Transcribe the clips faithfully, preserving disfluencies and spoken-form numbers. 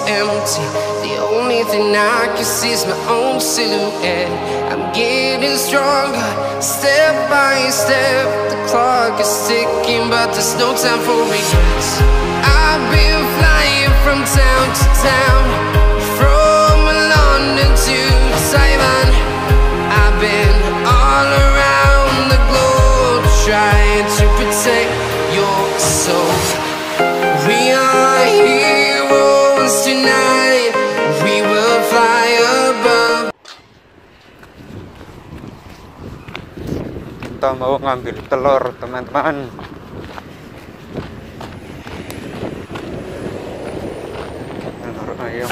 empty. The only thing I can see is my own silhouette. I'm getting stronger, step by step. The clock is ticking, but there's no time for regrets. I've been flying from town to town, from London to Taiwan. I've been all around the globe, trying to protect your soul. We are heroes tonight. We will fly above. Kita mau ngambil telur, teman-teman. Telur ayam.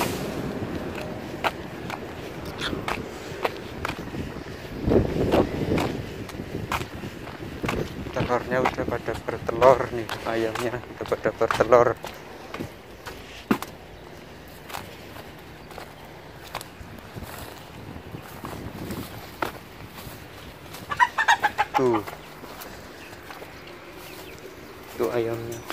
Telurnya udah pada bertelur nih, ayamnya udah pada bertelur. Tuh, tuh ayamnya.